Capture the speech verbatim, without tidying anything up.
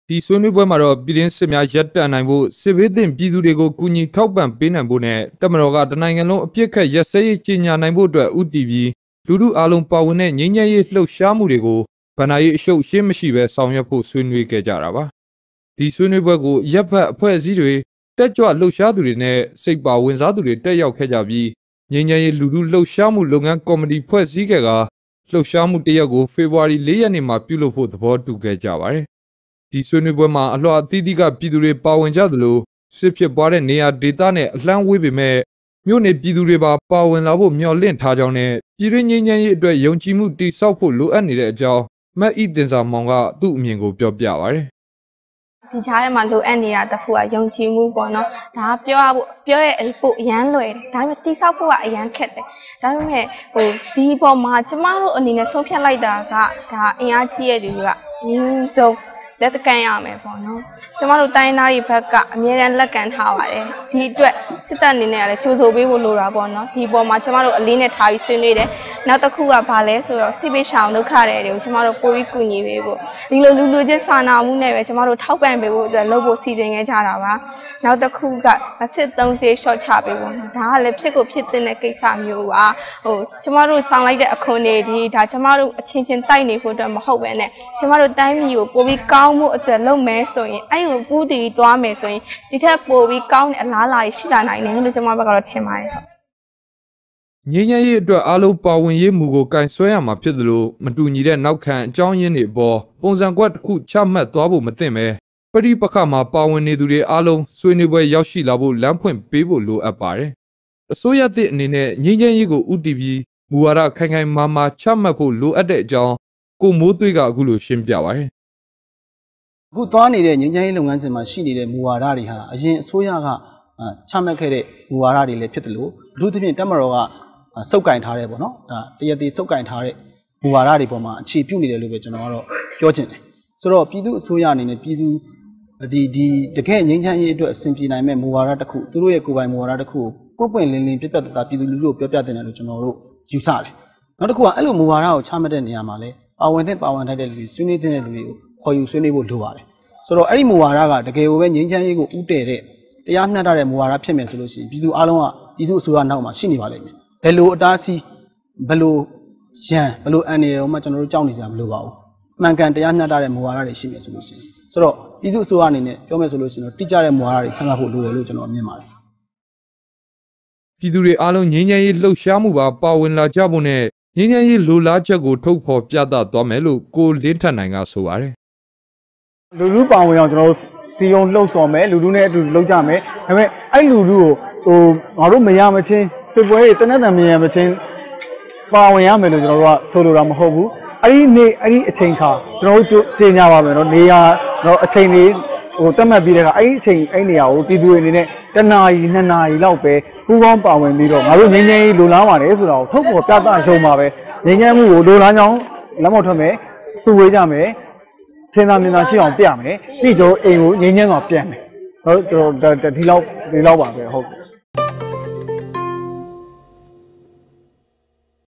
ဒီဆွေးနွေးပွဲမှာတော့ပြည်တွင်းစစ်များရပ်တန့်နိုင်ဖို့စစ်ဘေးသင့်ပြည်သူတွေကိုကူညီထောက်ပံ့ပေးနိုင်ဖို့နဲ့တပ်မတော်ကတနိုင်ငံလုံးအပြစ်ခတ်ရက်စဲရေးကြီးညာနိုင်ဖို့အတွက်ဥတီပြီးလူထုအားလုံးပါဝင်တဲ့ငြိမ်းချမ်းရေးလှုပ်ရှားမှုတွေကိုဗဏ္ဍာရေးအရှုပ်ရှင်းမရှိဘဲဆောင်ရွက်ဖို့ဆွေးနွေးခဲ့ကြတာပါဒီဆွေးနွေးပွဲကိုရပ်ဖက်အဖွဲ့အစည်းတွေတက်ကြွလှုပ်ရှားသူတွေနဲ့စိတ်ပါဝင်စားသူတွေတက်ရောက်ခဲ့ကြပြီးငြိမ်းချမ်းရေးလူထုလှုပ်ရှားမှုလုပ်ငန်းကော်မတီဖွဲ့စည်းခဲ့ကလှုပ်ရှားမှုတရက်ကိုဖေဖော်ဝါရီ၄ရက်နေ့မှာပြုလုပ်ဖို့သဘောတူခဲ့ကြပါတယ်ဒီဆွေးနွေးပွဲမှာအလှအသီးသီးကပြည်သူတွေပါဝင်ကြသလိုစစ်ဖြစ်ပွားတဲ့နေရာဒေသနဲ့အလှမ်းဝေးပေမဲ့မြို့နယ်ပြည်သူတွေပါပါဝင်လာဖို့မျှော်လင့်ထားကြောင်းနဲ့ပြည်တွင်းငြိမ်းချမ်းရေးအတွက်ယုံကြည်မှုတည်ဆောက်ဖို့လိုအပ်နေတဲ့အကြောင်းမတ်ဤတင်စာမောင်ကသူ့အမြင်ကိုပြောပြပါတယ်ဒီကြားထဲမှာလိုအပ်နေတာတခုကယုံကြည်မှုပေါ့နော်ဒါကပြောရဖို့ပြောတဲ့အဖို့အရန်လွယ်တယ်ဒါပေမဲ့တိဆောက်ဖို့ကအရန်ခက်တယ်ဒါပေမဲ့ဟိုဒီပေါ်မှာကျမတို့အနေနဲ့ဆုံးဖြတ်လိုက်တာကဒါအင်အားကြီးရဲ့လူကအမျိုးဆုံးလက်တကန်ရမယ်ပေါ့နော်ကျမတို့တိုင်းသားတွေဘက်ကအမြဲတမ်းလက်ကန်ထားပါတယ်ဒီအတွက်စစ်တပ်အနေနဲ့လည်းကြိုးဆိုပေးဖို့လိုတာပေါ့နော်ဒီပေါ်မှာကျမတို့အလေးနဲ့ထားပြီးဆွေးနွေးတယ်နောက်တစ်ခုကဘာလဲဆိုတော့စစ်ပေးရှောင်ဒုက္ခတွေကိုကျမတို့ပိုပြီးကူညီပေးဖို့ဒီလိုလူလူချင်းစာနာမှုနဲ့ပဲကျမတို့ထောက်ပံ့ပေးဖို့အတွက်လုပ်ဖို့စီစဉ်ခဲ့ကြတာပါနောက်တစ်ခုကစစ်သုံးစေး short ချပေးဖို့ဒါကလည်းဖြစ်ကိုဖြစ်တဲ့ကိစ္စမျိုးပါဟိုကျမတို့ဆောင်လိုက်တဲ့အခွန်တွေဒီဒါကျမတို့အချင်းချင်းတိုက်နေဖို့အတွက်မဟုတ်ပဲနဲ့ကျမတို့တိုင်းပြည်ကိုပိုပြီးကောင်းမှုအတွက်လုပ်မယ်ဆိုရင်အဲ့ကိုပူးတည်ပြီးသွားမယ်ဆိုရင်ဒီထက်ပိုပြီးကောင်းတဲ့အလားအလာရှိလာနိုင်တယ်လို့ကျွန်မဘက်ကတော့ထင်ပါတယ်ဟုတ်ငြိမ်းချမ်းရေးအတွက်အားလုံးပါဝင်ရေးမူကိုကင်ဆွဲရမှာဖြစ်သလိုမတူညီတဲ့နောက်ခံအကြောင်းရင်းတွေအပေါ်ပုံစံကွက်တစ်ခုချမှတ်သွားဖို့မသင့်ပဲပရိပခမှာပါဝင်နေသူတွေအားလုံးဆွေးနွေးပွဲရောက်ရှိလာဖို့လမ်းဖွင့်ပေးဖို့လိုအပ်ပါတယ်အစိုးရသစ်အနေနဲ့ငြိမ်းချမ်းရေးကိုဥတည်ပြီးမူဝါဒခိုင်ခိုင်မာမာချမှတ်ဖို့လိုအပ်တဲ့အကြောင်းကိုမိုးသွေးကအခုလိုရှင်းပြပါတယ်အခုသွားနေတဲ့ငြိမ်းချမ်းရေးလုပ်ငန်းစဉ်မှာရှိနေတဲ့မူဝါဒတွေဟာအရင်အစိုးရကချမှတ်ခဲ့တဲ့မူဝါဒတွေလည်းဖြစ်တယ်လို့အထူးသဖြင့်တပ်မတော်ကစုပ်ကင်ထားတဲ့ပေါ့နော်ဒါတရသေးစုပ်ကင်ထားတဲ့မူဝါဒတွေပေါ်မှာအခြေပြုနေတယ်လို့ပဲကျွန်တော်ကတော့ပြောချင်တယ်ဆိုတော့ပြည်သူအစိုးရအနေနဲ့ပြည်သူဒီဒီတကယ်ငြိမ်းချမ်းရေးအတွက်အဆင်ပြေနိုင်မဲ့မူဝါဒတစ်ခုသူတို့ရဲ့ကိုယ်ပိုင်မူဝါဒတစ်ခုကိုပွင့်ပွင့်လင်းလင်းပြတ်ပြတ်သားသားပြည်သူလူထုကိုပြောပြတင်တယ်လို့ကျွန်တော်တို့ယူဆတယ်နောက်တစ်ခုကအဲ့လိုမူဝါဒကိုချမှတ်တဲ့နေရာမှာလည်းပါဝင်တဲ့ပါဝင်ထိုက်တဲ့လူတွေဆွေးနွေးတဲ့လူတွေကိုခေါ်ယူဆွေးနွေးဖို့လိုပါတယ်ဆိုတော့အဲ့ဒီမူဝါဒကတကယ်ကိုပဲငြိမ်းချမ်းရေးကိုဥတည်တဲ့တရားမျှတတဲ့မူဝါဒဖြစ်မယ်ဆိုလို့ရှိရင်ပြည်သူအလုံးကပြည်သူအစိုးရနောက်မှာရှိနေပါလိမ့်မယ်ဘယ်လိုအတားဆီးဘယ်လိုရန်ဘယ်လိုအန်နေရောမှကျွန်တော်တို့ကြောက်နေကြမလို့ပါဘူးမှန်ကန်တရားမျှတတဲ့မူဝါဒတွေရှိမယ်ဆိုလို့ရှိရင်ဆိုတော့ပြည်သူအစိုးရအနေနဲ့ပြောမယ်ဆိုလို့ရှိရင်တော့တိကျတဲ့မူဝါဒတွေချမှတ်ဖို့လိုတယ်လို့ကျွန်တော်မြင်ပါတယ်ပြည်သူတွေအားလုံးငြိမ်းချမ်းရေးလှုပ်ရှားမှုပါပါဝင်လာကြဖို့နဲ့ငြိမ်းချမ်းရေးလိုလားချက်ကိုထုတ်ဖော်ပြသသွားမယ်လို့ကိုလင်းထက်နိုင်ကဆိုပါတယ်လူလူပါဝင်အောင်ကျွန်တော်တို့စီယုံလှုပ်ဆော်မယ်လူလူနဲ့အတူလှုပ်ကြမယ်ဒါပေမဲ့အဲ့လူလူကိုဟိုငါတို့မရမချင်းစစ်ပွဲတွေတနက်တန်မရမချင်းပါဝင်ရမယ်လို့ကျွန်တော်တို့ကဆိုလိုတာမဟုတ်ဘူးအဲ့ဒီနေ့အဲ့ဒီအချိန်ခါကျွန်တော်တို့ကြေညာပါမယ်နော်နေရာတော့အချိန်လေးဟိုတက်မှတ်ပြီးတဲ့အခါအဲ့ဒီအချိန်အဲ့နေရာကိုပြည်သူတွေအနေနဲ့တနာရီနှစ်နာရီလောက်ပဲပူးပေါင်းပါဝင်ပြီးတော့ငါတို့ငင်းငင်းလိုလားပါတယ်ဆိုတာကိုထုတ်ပေါ်ပြသရုံပါပဲငင်းငင်းမှုကိုလိုလားကြောင်းလက်မောက်ထွက်မယ်စုဝေးကြမယ်ထင်သာမြင်သာရှိအောင်ပြမယ်ပြီးကျွန်တော်အိမ်ကိုငင်းငင်းတော့ပြန်မယ်ဟုတ်ကျွန်တော်ဒီလောက်ဒီလောက်ပါပဲဟုတ်